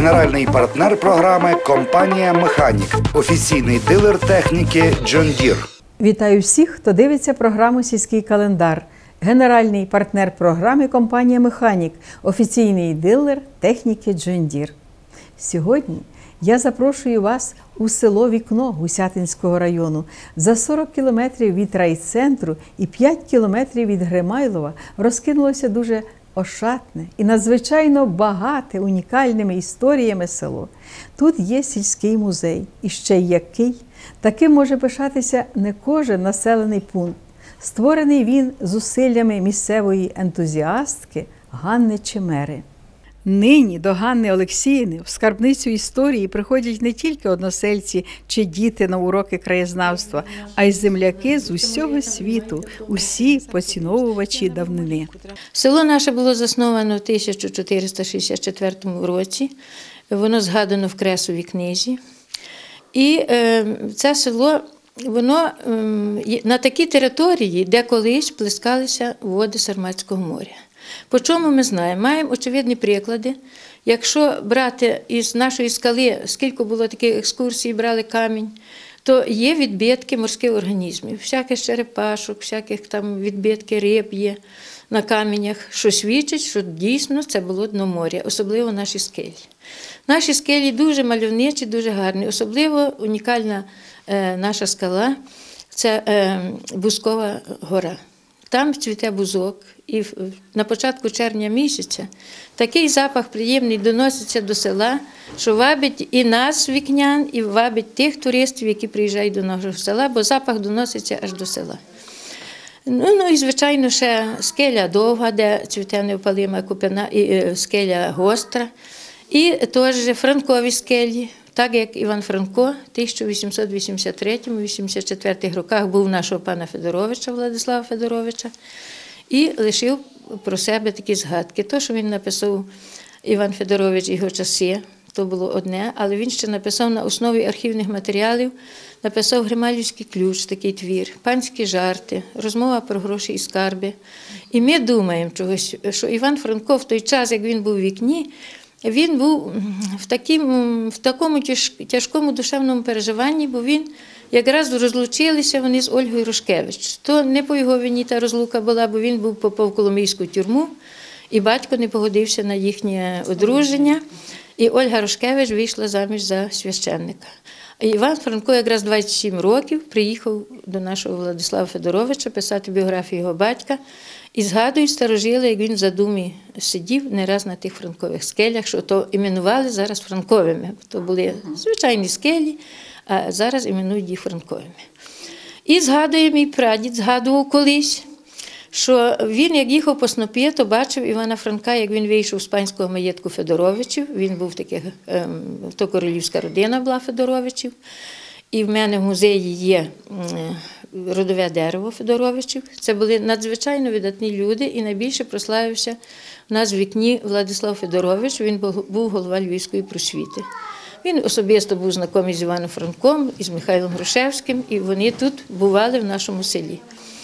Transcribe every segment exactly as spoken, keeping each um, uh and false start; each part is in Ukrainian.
Генеральний партнер програми – компанія «Механік», офіційний дилер техніки John Deere. Вітаю всіх, хто дивиться програму «Сільський календар». Генеральний партнер програми – компанія «Механік», офіційний дилер техніки John Deere. Сьогодні я запрошую вас у село Вікно Гусятинського району. За сорок кілометрів від райцентру і п'ять кілометрів від Гримайлова розкинулося дуже ошатне і надзвичайно багате унікальними історіями село. Тут є сільський музей. І ще який. Таким може пишатися не кожен населений пункт. Створений він зусиллями місцевої ентузіастки Ганни Чемери. Нині до Ганни Олексіївни в скарбницю історії приходять не тільки односельці чи діти на уроки краєзнавства, а й земляки з усього світу, усі поціновувачі давнини. Село наше було засновано в тисяча чотириста шістдесят четвертому році, воно згадано в Кресовій книзі. І е, це село, воно е, на такій території, де колись плескалися води Сарматського моря. По чому ми знаємо? Маємо очевидні приклади. Якщо брати із нашої скали, скільки було таких екскурсій, брали камінь, то є відбитки морських організмів, всяких черепашок, всяких там відбитки риб є на каменях, що свідчить, що дійсно це було дно моря, особливо наші скелі. Наші скелі дуже мальовничі, дуже гарні, особливо унікальна е, наша скала – це е, Бузкова гора. Там цвіте бузок, і на початку червня місяця такий запах приємний доноситься до села, що вабить і нас, вікнян, і вабить тих туристів, які приїжджають до нашого села, бо запах доноситься аж до села. Ну, ну і, звичайно, ще скеля Довга, де цвіте неопалима купина, і е, скеля Гостра, і теж Франкові скелі. Так як Іван Франко в тисяча вісімсот вісімдесят третьому - вісімдесят четвертому роках був нашого пана Федоровича, Владислава Федоровича, і лишив про себе такі згадки. То, що він написав, Іван Федорович, його часи, то було одне, але він ще написав на основі архівних матеріалів, написав «Гримайлівський ключ», такий твір, «Панські жарти», «Розмова про гроші і скарби». І ми думаємо чогось, що Іван Франко в той час, як він був у Вікні, він був в, таким, в такому тяжкому душевному переживанні, бо він якраз розлучилися вони з Ольгою Рушкевич. То не по його вині та розлука була, бо він був попав в Коломийську тюрму, і батько не погодився на їхнє одруження, і Ольга Рушкевич вийшла заміж за священника. І Іван Франко якраз двадцять сім років приїхав до нашого Владислава Федоровича писати біографію його батька. І згадують старожили, як він в задумі сидів не раз на тих франкових скелях, що то іменували зараз франковими. То були звичайні скелі, а зараз іменують їх франковими. І згадує мій прадід, згадував колись, що він, як їхав по снопі, то бачив Івана Франка, як він вийшов з панського маєтку Федоровичів. Він був таких, то королівська родина була Федоровичів. І в мене в музеї є родове дерево Федоровичів. Це були надзвичайно видатні люди, і найбільше прославився у нас в Вікні Владислав Федорович, він був голова Львівської просвіти. Він особисто був знайомий з Іваном Франком, і з Михайлом Грушевським, і вони тут бували в нашому селі.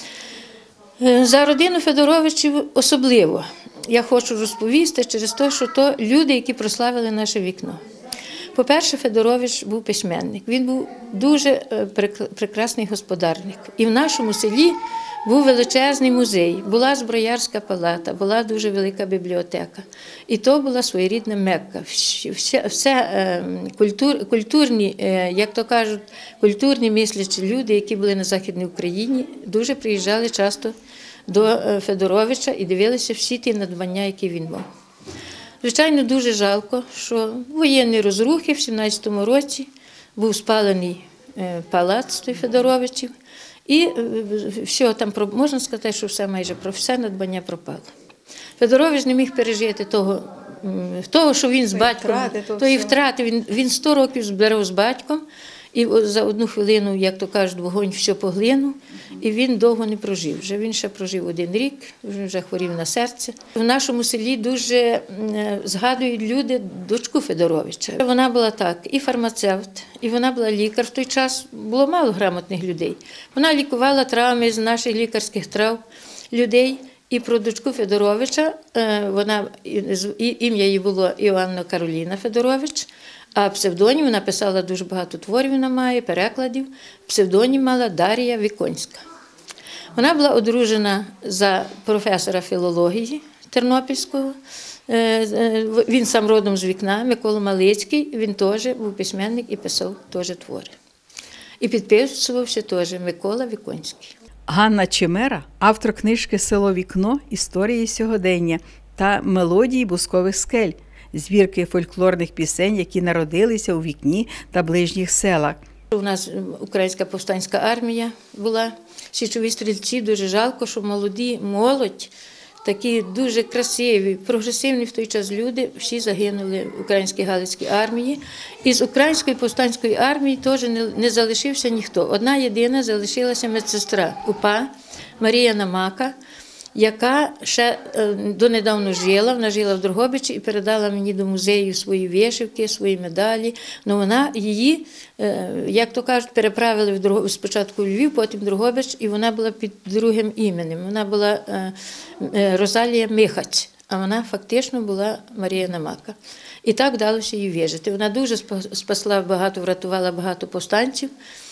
За родину Федоровичів особливо я хочу розповісти через те, що то люди, які прославили наше Вікно. По-перше, Федорович був письменник, він був дуже прекрасний господарник. І в нашому селі був величезний музей, була зброярська палата, була дуже велика бібліотека. І то була своєрідна Мекка. Все, все культур, культурні, як то кажуть, культурні мислячі люди, які були на Західній Україні, дуже приїжджали часто до Федоровича і дивилися всі ті надбання, які він мав. Звичайно, дуже жалко, що воєнні розрухи в сімнадцятому році був спалений палац той Федоровичів, і все там, можна сказати, що все майже про все надбання пропало. Федорович не міг пережити того, того що він з батьком, тої втрати, він, він сто років збирав з батьком, і за одну хвилину, як то кажуть, вогонь все поглинув, і він довго не прожив. Вже він ще прожив один рік, він вже хворів на серце. В нашому селі дуже згадують люди дочку Федоровича. Вона була так, і фармацевт, і вона була лікар. В той час було мало грамотних людей. Вона лікувала травми з наших лікарських трав людей, І про дочку Федоровича, вона, ім'я її було Іоанна Кароліна Федорович, а псевдонім вона писала дуже багато творів, вона має, перекладів. Псевдонім мала Дар'я Віконська. Вона була одружена за професора філології Тернопільського. Він сам родом з Вікна, Микола Малицький, він теж був письменник і писав теж твори. І підписувався теж Микола Віконський. Ганна Чемера – автор книжки «Село Вікно. Історії сьогодення» та «Мелодії бускових скель» – збірки фольклорних пісень, які народилися у Вікні та ближніх селах. У нас Українська повстанська армія була, січові стрільці, дуже жалко, що молоді, молодь, такі дуже красиві, прогресивні в той час люди, всі загинули в Українській Галицькій армії. І з Української повстанської армії теж не, не залишився ніхто. Одна єдина залишилася медсестра УПА Марія Намака, яка ще донедавна жила, вона жила в Дрогобичі і передала мені до музею свої вишивки, свої медалі. Но вона її, як то кажуть, переправили в Дрогобич, спочатку в Львів, потім в Дрогобич, і вона була під другим іменем. Вона була Розалія Михаць, а вона фактично була Марія Намака. І так вдалося їй вижити. Вона дуже спасла багато, врятувала багато повстанців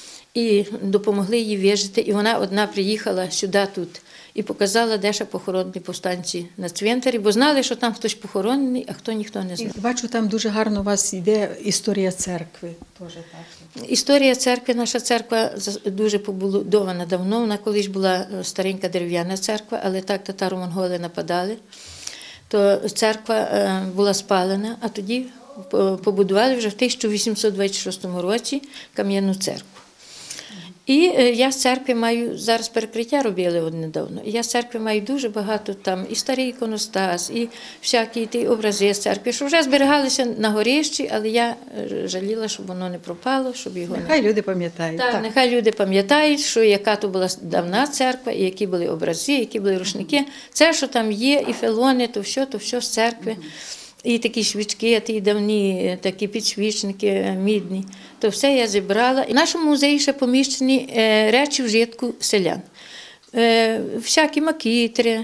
і допомогли їй вижити. І вона одна приїхала сюди тут і показала, де ще похоронені повстанці на цвинтарі, бо знали, що там хтось похоронений, а хто ніхто не знав. Бачу, там дуже гарно у вас йде історія церкви. Теж так. Історія церкви, наша церква дуже побудована давно. Вона колись була старенька дерев'яна церква, але так татаро-монголи нападали. То церква була спалена, а тоді побудували вже в тисяча вісімсот двадцять шостому році кам'яну церкву. І я з церкви маю, зараз перекриття робили от недавно, і я з церкви маю дуже багато там і старий іконостас, і всякі ті образи з церкви, що вже зберігалися на горищі, але я жаліла, щоб воно не пропало, щоб його не... Нехай люди пам'ятають. Так, так, нехай люди пам'ятають, що яка то була давна церква, і які були образи, які були рушники. Це, що там є, і фелони, то все, то все з церкви. І такі свічки, ті давні, такі підсвічники мідні. То все я зібрала. В нашому музеї ще поміщені речі вжитку селян. Всякі макітри,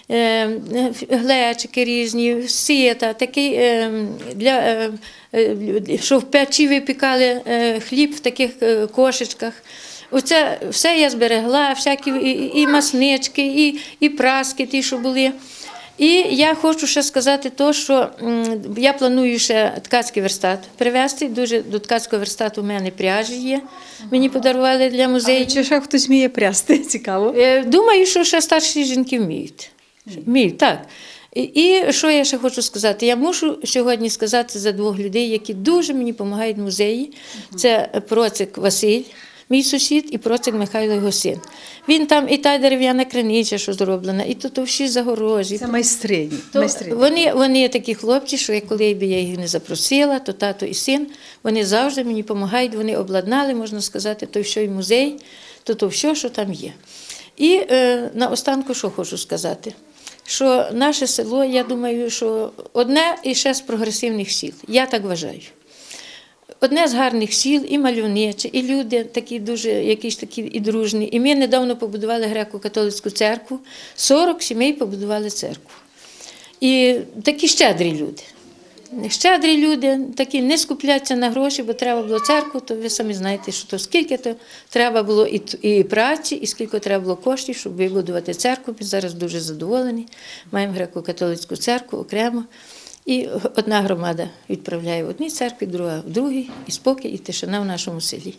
глечики різні, сіта, такі, для, що в печі випікали хліб в таких кошечках. Оце все я зберегла, всякі і, і маснички, і, і праски ті, що були. І я хочу ще сказати те, що я планую ще ткацький верстат привезти. Дуже до ткацького верстату в мене пряжі є. Мені подарували для музею. А чи ще хтось вміє прясти? Цікаво. Думаю, що ще старші жінки вміють. Вміють, так. І, і що я ще хочу сказати? Я мушу сьогодні сказати за двох людей, які дуже мені допомагають в музеї. Це Процик Василь, мій сусід, і Процик Михайло, його син. Він там і та дерев'яна криниця, що зроблена, і тут всі загорожі. Це майстрині. То майстрині. Вони, вони такі хлопці, що коли б я їх не запросила, то тато і син, вони завжди мені допомагають, вони обладнали, можна сказати, той що і музей, то то все, що там є. І е, наостанку, що хочу сказати, що наше село, я думаю, що одне і ще з прогресивних сіл, я так вважаю. Одне з гарних сіл, і мальовниче, і люди такі дуже, якісь такі і дружні. І ми недавно побудували греко-католицьку церкву, сорок сімей побудували церкву. І такі щедрі люди. Щедрі люди, такі не скупляться на гроші, бо треба було церкву, то ви самі знаєте, що то скільки то треба було і, і праці, і скільки треба було коштів, щоб вибудувати церкву. Ми зараз дуже задоволені. Маємо греко-католицьку церкву окремо. І одна громада відправляє в одній церкві, друга в другій, і спокій, і тишина в нашому селі.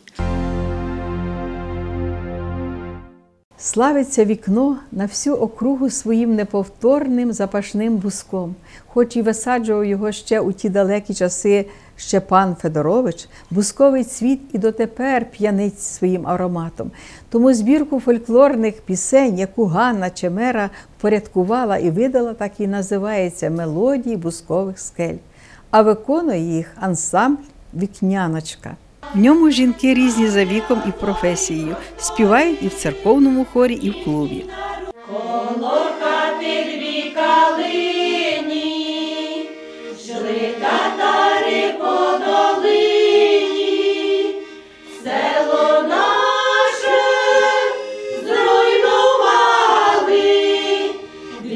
Славиться Вікно на всю округу своїм неповторним запашним буском. Хоч і висаджував його ще у ті далекі часи Щепан Федорович, бусковий цвіт і дотепер п'янить своїм ароматом. Тому збірку фольклорних пісень, яку Ганна Чемера впорядкувала і видала, так і називається «Мелодії бускових скель». А виконує їх ансамбль «Вікняночка». В ньому жінки різні за віком і професією, співають і в церковному хорі, і в клубі. Коло хати дві калині, жили татари по долині, село наше зруйнували,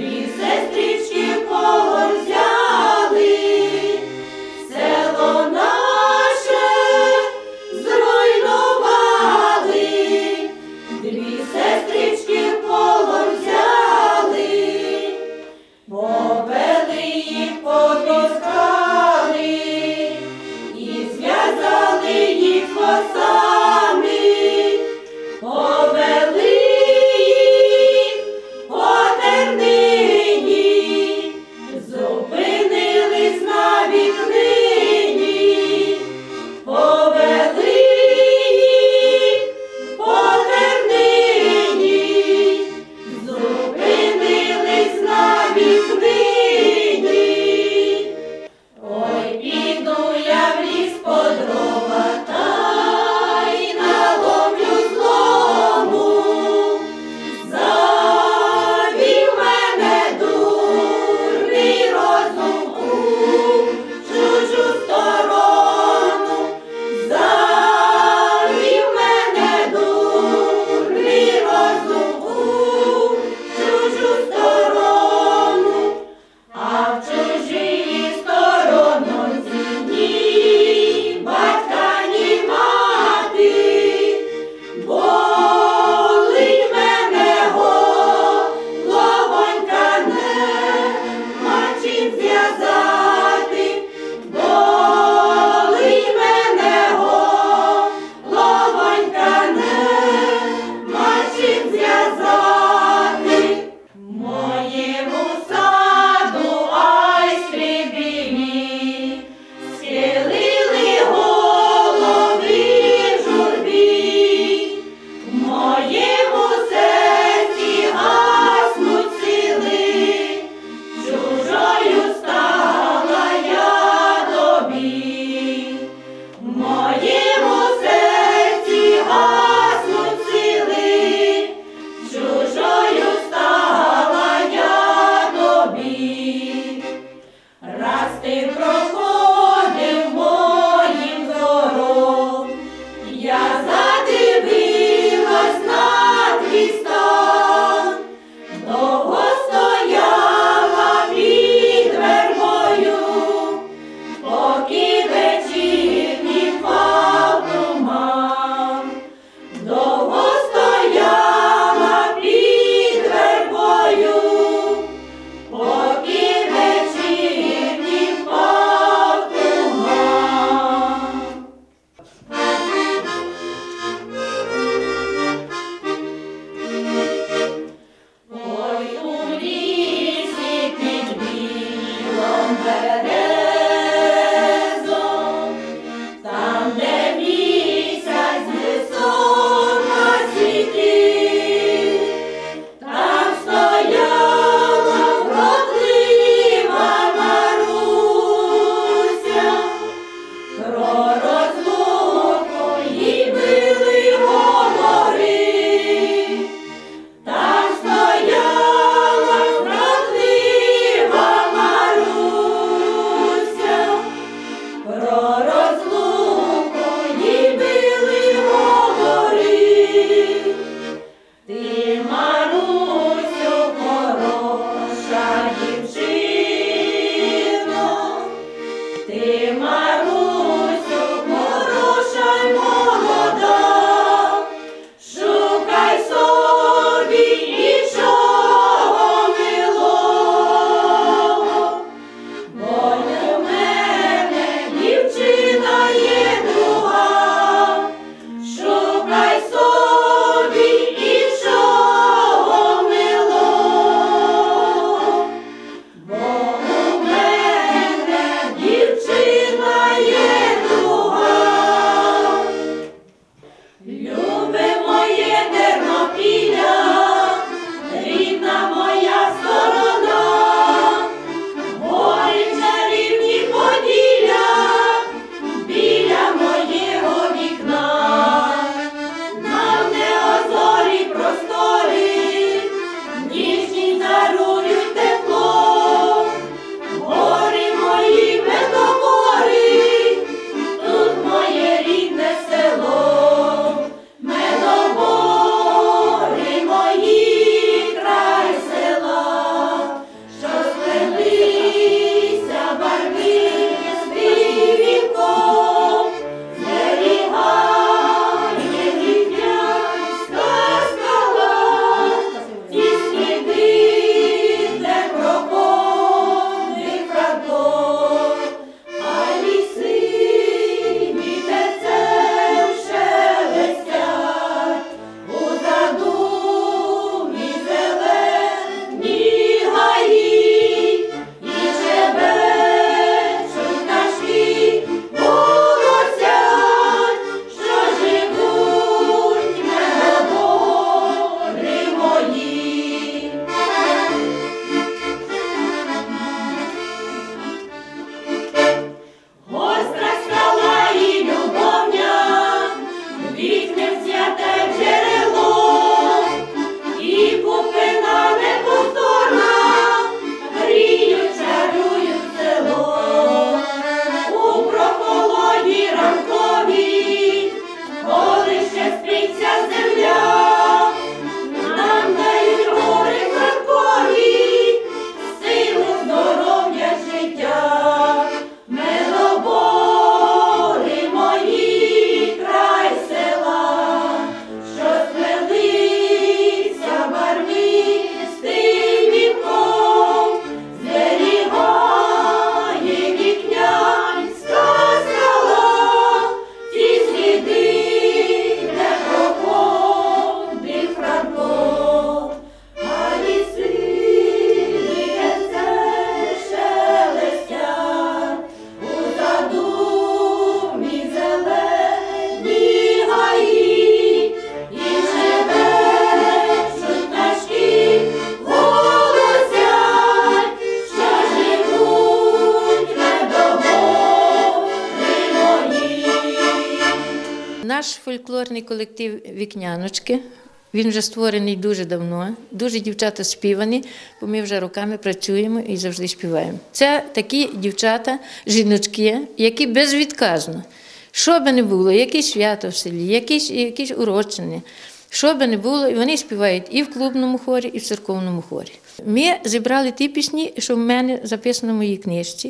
фольклорний колектив «Вікняночки». Він вже створений дуже давно, дуже дівчата співані, бо ми вже роками працюємо і завжди співаємо. Це такі дівчата, жіночки, які безвідказно, що би не було, якісь свято в селі, якісь, якісь урочини, що би не було, і вони співають і в клубному хорі, і в церковному хорі. Ми зібрали ті пісні, що в мене записано в моїй книжці.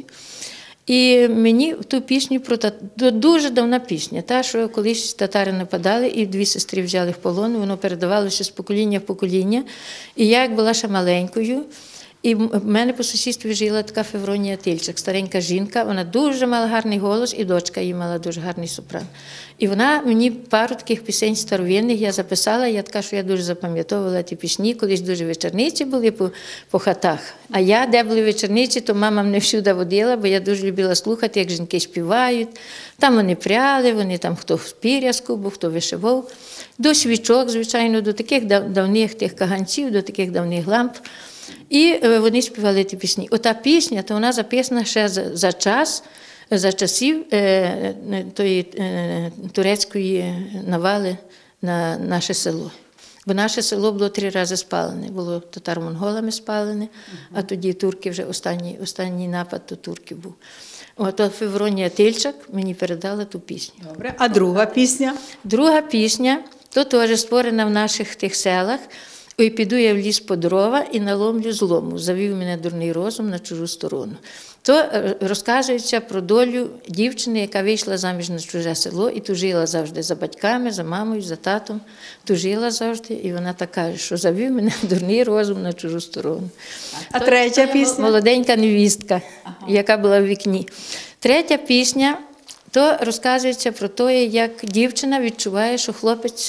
І мені ту пісню, про та, дуже давна пісня, та, що колись татари нападали і дві сестри взяли в полон, воно передавалося з покоління в покоління. І я, як була ще маленькою, і в мене по сусідстві жила така Февронія Тильчик, старенька жінка, вона дуже мала гарний голос, і дочка її мала дуже гарний сопран. І вона мені пару таких пісень старовинних я записала, я така, що я дуже запам'ятовувала ті пісні, колись дуже вечорниці були по, по хатах. А я, де були вечорниці, то мама мене всюди водила, бо я дуже любила слухати, як жінки співають. Там вони пряли, вони там хто в пір'язку, бо хто вишивав. До свічок, звичайно, до таких давних тих каганців, до таких давних ламп. І вони співали ті пісні. Ота пісня, то вона записана ще за, за час, за часів е, тої е, турецької навали на наше село. Бо наше село було три рази спалене. Було татаро-монголами спалене, а тоді турки вже останній, останній напад до турків був. От Февронія Тильчак мені передала ту пісню. Добре. А друга пісня? Друга пісня, то теж створена в наших тих селах. Ой, піду я в ліс по дрова і наломлю злому, завів мене дурний розум на чужу сторону. То розказується про долю дівчини, яка вийшла заміж на чуже село і тужила завжди за батьками, за мамою, за татом. Тужила завжди, і вона так каже, що завів мене дурний розум на чужу сторону. А то, третя пісня? Молоденька невістка, ага. яка була в вікні. Третя пісня, то розказується про те, як дівчина відчуває, що хлопець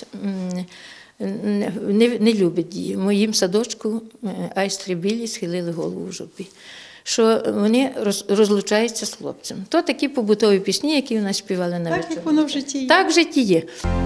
Не, не любить її. В моїм садочку айстри білі схилили голову в жопі. Що вони роз, розлучаються з хлопцем. То такі побутові пісні, які в нас співали на вечір. Так, як воно в житті є. Так в житті є.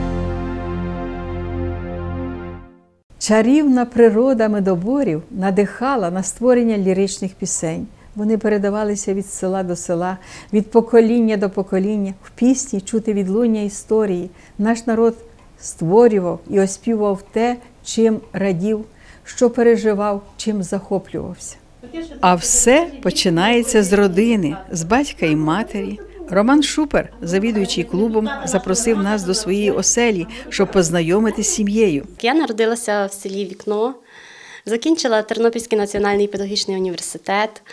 Чарівна природа медоборів надихала на створення ліричних пісень. Вони передавалися від села до села, від покоління до покоління. В пісні чути відлуння історії. Наш народ створював і оспівував те, чим радів, що переживав, чим захоплювався. А все починається з родини, з батька і матері. Роман Шупер, завідуючий клубом, запросив нас до своєї оселі, щоб познайомити з сім'єю. Я народилася в селі Вікно, закінчила Тернопільський національний педагогічний університет.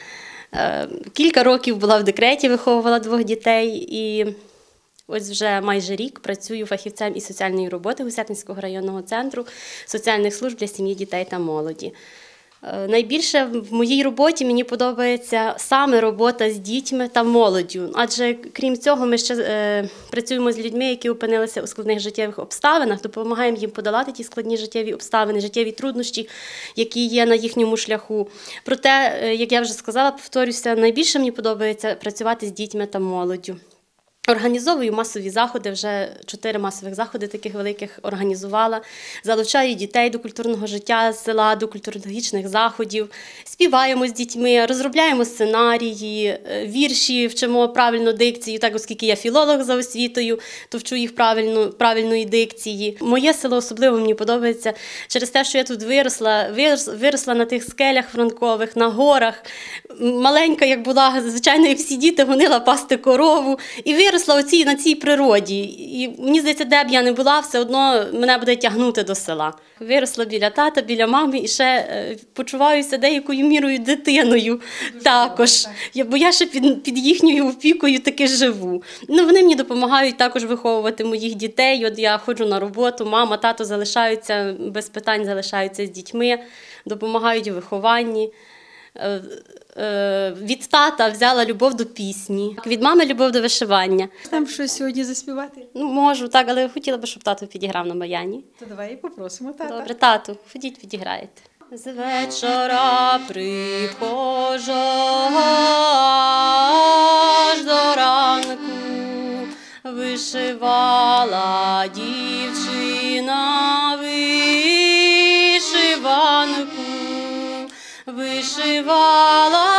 Кілька років була в декреті, виховувала двох дітей і ось вже майже рік працюю фахівцем із соціальної роботи Гусятинського районного центру соціальних служб для сім'ї, дітей та молоді. Найбільше в моїй роботі мені подобається саме робота з дітьми та молоддю, адже крім цього ми ще е, працюємо з людьми, які опинилися у складних життєвих обставинах, допомагаємо їм подолати ті складні життєві обставини, життєві труднощі, які є на їхньому шляху. Проте, як я вже сказала, повторюся, найбільше мені подобається працювати з дітьми та молоддю. Організовую масові заходи, вже чотири масових заходи таких великих організувала. Залучаю дітей до культурного життя села, до культурологічних заходів. Співаємо з дітьми, розробляємо сценарії, вірші, вчимо правильну дикцію. Так, оскільки я філолог за освітою, то вчу їх правильно, правильної дикції. Моє село особливо мені подобається через те, що я тут виросла, виросла на тих скелях франкових, на горах. Маленька, як була, звичайно, як всі діти, гонила пасти корову. І виросла оці, на цій природі. І мені здається, де б я не була, все одно мене буде тягнути до села. Виросла біля тата, біля мами і ще е, почуваюся деякою мірою дитиною також. Я, бо я ще під, під їхньою опікою таки живу. Ну, вони мені допомагають також виховувати моїх дітей. От я ходжу на роботу, мама, тато залишаються, без питань залишаються з дітьми, допомагають у вихованні. Від тата взяла любов до пісні, від мами любов до вишивання. Там щось сьогодні заспівати? Ну, можу, так, але хотіла б, щоб тато підіграв на баяні. То давай і попросимо тата. Добре, тату, ходіть, підіграєте. З вечора прихожу аж до ранку, вишивала дівчина вишиванку. Вишивала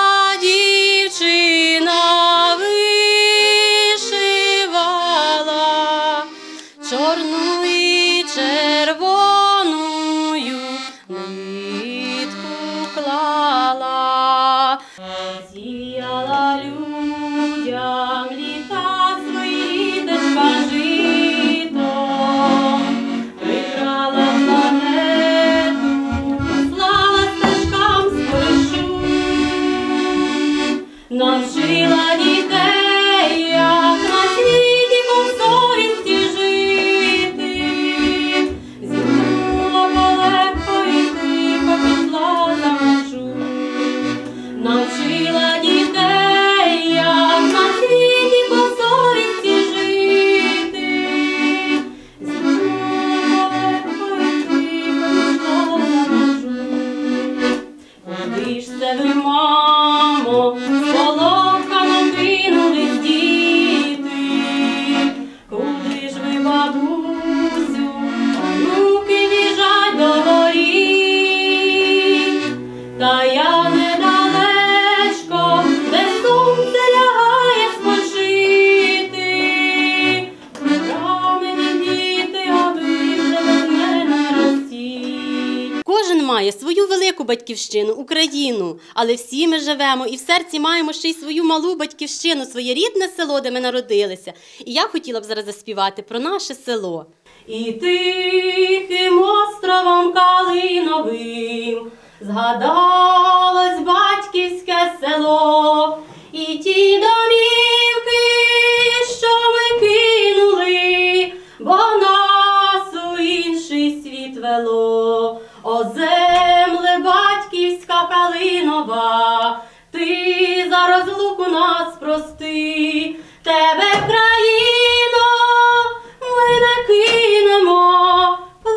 дівчина, вишивала чорну послала, сіяла людям літа свої дочка жито, вибрала планету, послала стежкам спишу, навчила дітей, як на світі по совісті жити, зімкнула полегко і тихо пішла за межу, навчила дітей, як на світі по совісті жити, зімкнула полегко і тихо пішла за межу. Куди ж це ви, мамо, полохано кинулись діти? Куди ж ви, бабусю, онуки біжать до воріт? Та я недалечко, де сонце лягає спочити. Пора мені, діти, а ви вже без мене ростіть. Кожен має свою велику батьківщину, Україну, але всі ми живемо і в серці маємо ще й свою малу батьківщину, своє рідне село, де ми народилися. І я хотіла б зараз заспівати про наше село. І тихим островом калиновим згадалось батьківське село, і ті домівки, що ми кинули, бо нас у інший світ вело. О, земле батьківська калинова, ти за розлуку нас прости, тебе, країно, ми не кинемо,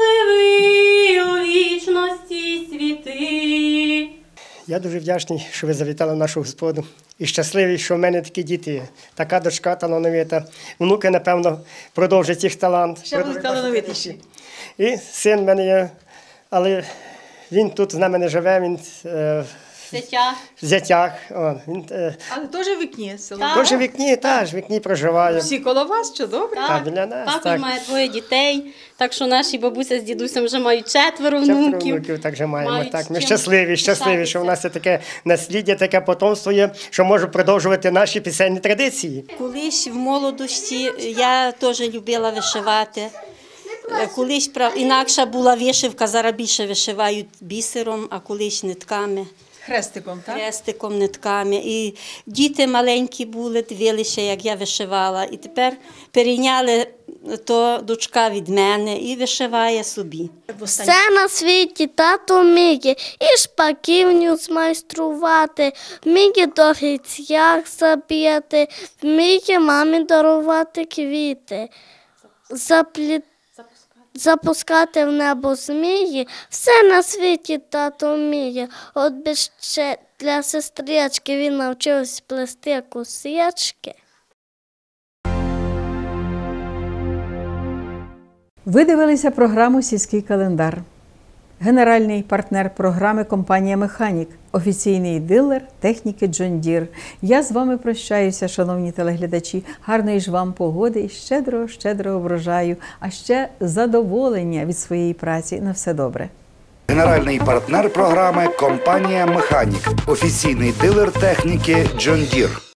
пливи у вічності світи. Я дуже вдячний, що ви завітали в нашу господу. І щасливий, що в мене такі діти є. Така дочка талановита. Внуки, напевно, продовжать їх талант. Ще будуть талановитіші. І син в мене є, але він тут з нами не живе, він е, Дитя. в Зятях. О, він е, Але теж в вікні село. Так. теж в вікні, теж в вікні проживає. Всі коло вас, що добре? Так, біля нас, так, так. він має двоє дітей, так що наші бабуся з дідусем вже мають четверо Четверо внуків. внуків так же маємо. Мають Так. Ми чим щасливі, щасливі, що в нас є таке насліддя, таке потомство є, що може продовжувати наші пісенні традиції. Колись в молодості я теж любила вишивати. Колись прав- інакша була вишивка, зараз більше вишивають бісером, а колись нитками, Хрестиком, так? хрестиком, нитками. І діти маленькі були, дивилися, як я вишивала. І тепер перейняли то дочка від мене і вишиває собі. Все на світі тато вміє, і шпаківню змайструвати, вміє до грицях заб'яти, вміє мамі дарувати квіти, запліт... запускати в небо змії. Все на світі тато вміє, от би ще для сестрички він навчився плести косички. Ви дивилися програму «Сільський календар». Генеральний партнер програми – компанія «Механік», офіційний дилер техніки «Джон Дір». Я з вами прощаюся, шановні телеглядачі. Гарної ж вам погоди і щедрого, щедрого врожаю, а ще задоволення від своєї праці. На все добре. Генеральний партнер програми – компанія «Механік», офіційний дилер техніки «Джон Дір».